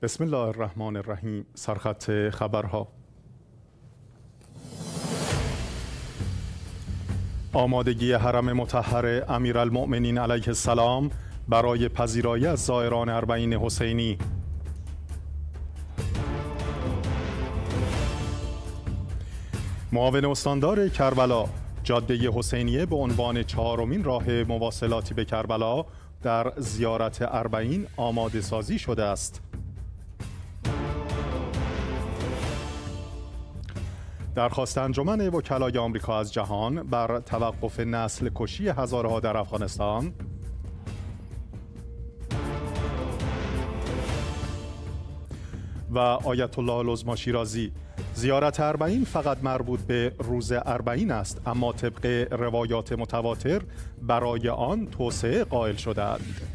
بسم الله الرحمن الرحیم. سرخط خبرها. آمادگی حرم مطهر امیرالمؤمنین علیه السلام برای پذیرایی از زائران اربعین حسینی. معاون استاندار کربلا: جاده حسینیه به عنوان چهارمین راه مواصلاتی به کربلا در زیارت اربعین آماده سازی شده است. درخواست انجمن وکلای آمریکا از جهان بر توقف نسل کشی هزارها در افغانستان. و آیت الله العظمی شیرازی: زیارت اربعین فقط مربوط به روز اربعین است، اما طبق روایات متواتر برای آن توسعه قائل شده‌اند.